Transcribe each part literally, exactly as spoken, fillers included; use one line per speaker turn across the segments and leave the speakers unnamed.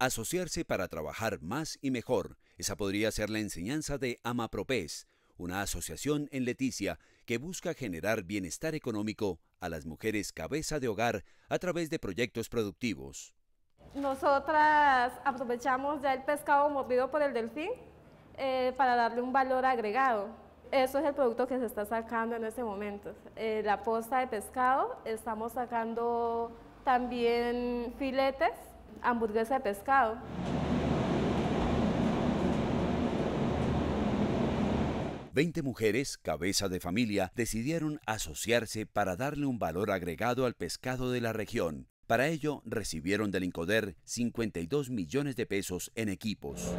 Asociarse para trabajar más y mejor. Esa podría ser la enseñanza de AMAPROPES, una asociación en Leticia que busca generar bienestar económico a las mujeres cabeza de hogar a través de proyectos productivos.
Nosotras aprovechamos ya el pescado mordido por el delfín eh, para darle un valor agregado. Eso es el producto que se está sacando en este momento. Eh, la posta de pescado, estamos sacando también filetes, hamburguesa de pescado.
Veinte mujeres, cabeza de familia, decidieron asociarse para darle un valor agregado al pescado de la región. Para ello, recibieron del INCODER cincuenta y dos millones de pesos en equipos.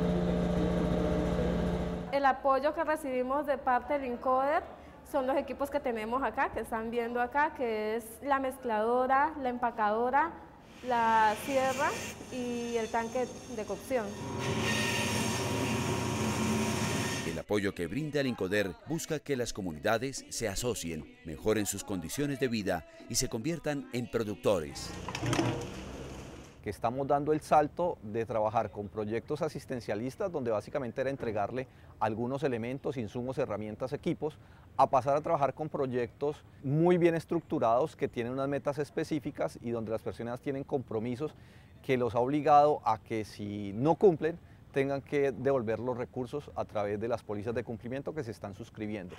El apoyo que recibimos de parte del INCODER son los equipos que tenemos acá, que están viendo acá, que es la mezcladora, la empacadora, la sierra y el tanque de cocción.
El apoyo que brinda el INCODER busca que las comunidades se asocien, mejoren sus condiciones de vida y se conviertan en productores.
Que estamos dando el salto de trabajar con proyectos asistencialistas, donde básicamente era entregarle algunos elementos, insumos, herramientas, equipos, a pasar a trabajar con proyectos muy bien estructurados que tienen unas metas específicas y donde las personas tienen compromisos que los ha obligado a que si no cumplen, tengan que devolver los recursos a través de las pólizas de cumplimiento que se están suscribiendo.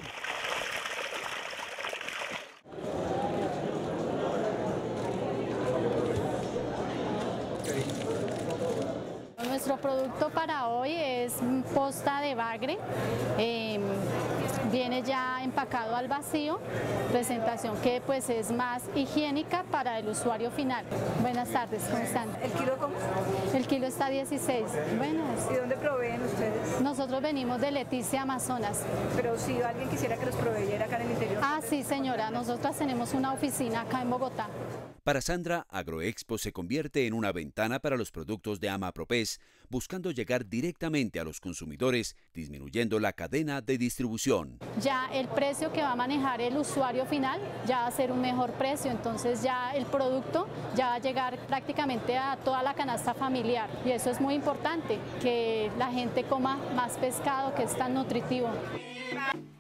Nuestro producto para hoy es posta de bagre, eh, viene ya empacado al vacío, presentación que pues es más higiénica para el usuario final. Buenas tardes, ¿cómo están?
¿El kilo cómo?
El kilo está dieciséis. Buenas.
¿Y dónde proveen ustedes?
Nosotros venimos de Leticia, Amazonas.
Pero si alguien quisiera que los proveyera acá en el interior.
Ah, sí señora, nosotras tenemos una oficina acá en Bogotá.
Para Sandra, Agroexpo se convierte en una ventana para los productos de AMAPROPES, buscando llegar directamente a los consumidores, disminuyendo la cadena de distribución.
Ya el precio que va a manejar el usuario final ya va a ser un mejor precio, entonces ya el producto ya va a llegar prácticamente a toda la canasta familiar y eso es muy importante, que la gente coma más pescado que es tan nutritivo.